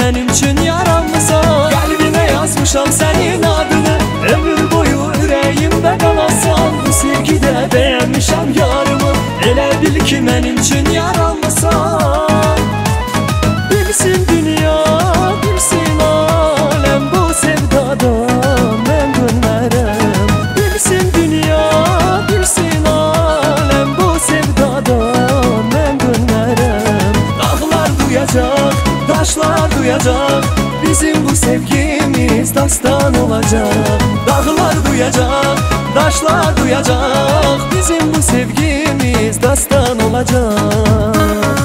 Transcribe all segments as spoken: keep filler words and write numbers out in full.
benim için yaranmısan. Kalbime yazmışam senin adını, ömür boyu yüreğimde kalasan. Bu sevgide beğenmişem yarımı, elə bil ki benim için yaranmısan. Bilsin dünya, bilsin alem, bu sevdadan ben dönmərəm. Bilsin dünya, bilsin alem, bu sevdadan ben dönmərəm. Dağlar duyacak, taşlar duyacak, bizim bu sevgimiz dastan olacak. Dağlar duyacak, taşlar duyacak, bizim bu sevgimiz dastan olacak.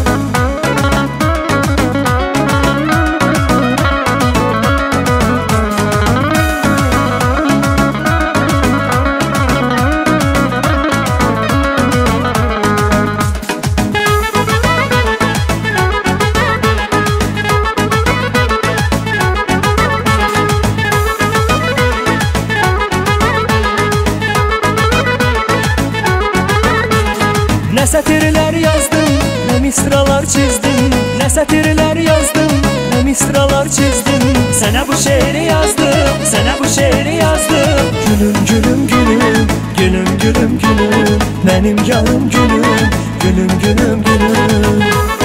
Ne sətirlər yazdım, ne misralar çizdim. Ne sətirlər yazdım, ne misralar çizdim. Sənə bu şeiri yazdım, sənə bu şeiri yazdım. Gülüm, gülüm, gülüm, gülüm, gülüm, gülüm, benim yarım gülüm, gülüm, gülüm, gülüm.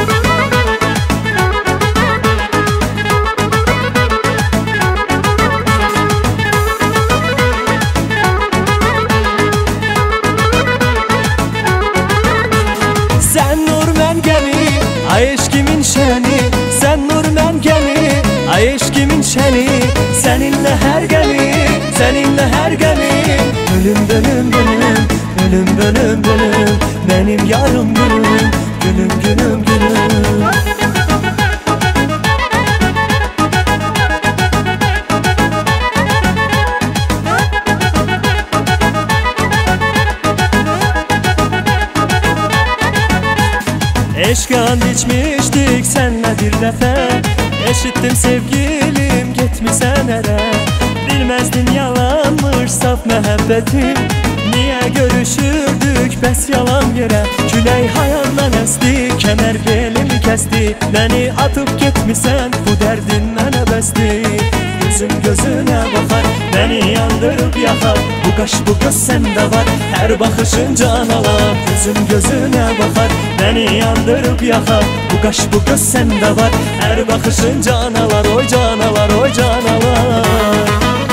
Sen nur mən gəmi, ay eşkimin şəni. Sen nur mən gəmi, ay eşkimin şəni. Seninle her gəmi, seninle her gəmi. Ölüm, bölüm, bölüm, ölüm, bölüm, bölüm, benim yarım gülüm, gülüm, gülüm, gülüm. Eşk and içmiştik senle bir defa. Eşittim sevgilim gitmişsen ere. Bilmezdin yalanmış saf muhabbetim. Niye görüşürdük bes yalan yere. Küley hayandan esti, kemer belimi kesti. Beni atıp gitmişsen bu derdin mənə bəsdi. Gözüm gözüne bakar, beni yandırıp yakar. Bu kaş bu göz sende var, her bakışın can alar. Gözüm gözüne bakar, beni yandırıp yakar. Bu kaş bu göz sende var, her bakışın can alar. Oy can alar, oy can alar.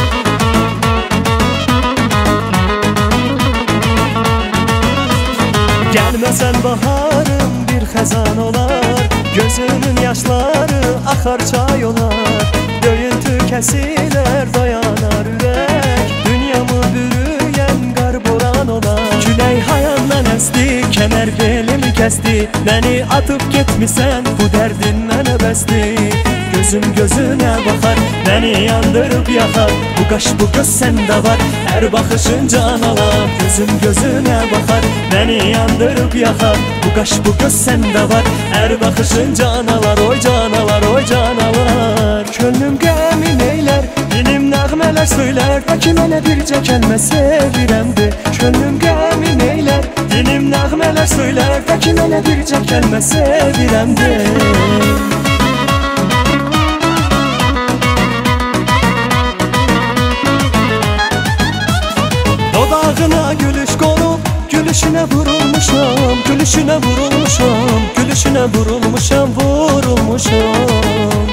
Gelmesen baharım bir xəzan olar. Gözümün yaşları akar çay olar. Döyüntü kesiler dayanar ürək. Dünyamı bürüyen qar boran olar. Küley hayandan esti, kemer belimi kesti. Beni atıp gitmişsen bu derdin mənə bəsdi. Gözüm gözüne bakar, beni yandırıp yakar. Bu kaş bu göz sende var, her bakışın can alar. Gözüm gözüne bakar, beni yandırıp yakar. Bu kaş bu göz sende var, her bakışın can alar. Oy can alar, oy can alar. Könlüm qəmin eylər, dilim nəğmələr söylər. Ta ki mənə bircə kəlmə sevirəmdi. Könlüm qəmin eylər, dilim nəğmələr söylər. Ta ki mənə bircə kəlmə sevirəmdi. Dodağına gülüş konup gülüşüne vurulmuşam. Gülüşüne vurulmuşam, gülüşüne vurulmuşam, vurulmuşam.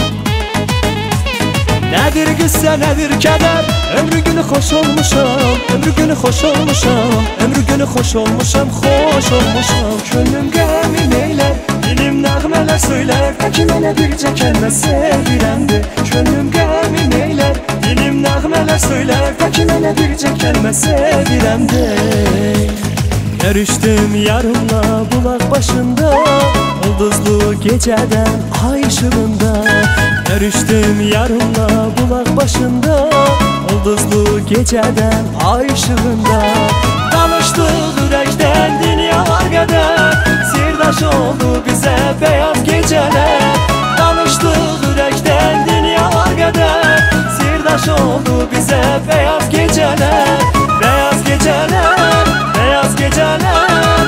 Nedir qıssa, nedir kədər, ömrü günü xoş olmuşam. Ömrü günü xoş olmuşam, ömrü günü xoş olmuşam, xoş olmuşam. Könlüm qəmin eylər, dilim nəğmələr söylər. Ta ki mənə bircə kəlmə sevirəmdi. Könlüm qəmin eylər, dilim nəğmələr söylər. Ta ki mənə bircə kəlmə sevirəmdi. Görüştüm yarımla bulaq başında, ulduzlu gecədən ay ışığında. Görüştüm yarımla bulaq başında, ulduzlu gecədən ay ışığında. Danışdıq ürəkdən dünyalar qədər, sirdaş oldu bizə beyaz gecələr. Danışdıq ürəkdən dünyalar qədər, sirdaş oldu bizə beyaz gecələr. Beyaz gecələr, beyaz gecələr.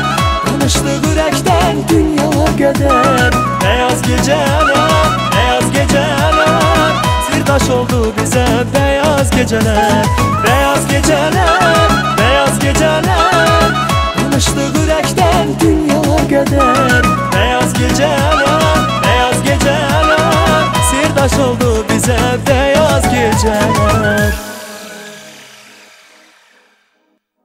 Danışdıq ürəkdən dünyalar qədər, beyaz gecələr, beyaz gecələr. oldu bize beyaz geceler. Beyaz geceler, beyaz geceler, alıştık yürekten dünya kadar. Beyaz geceler, beyaz geceler, sirdaş oldu bize beyaz geceler.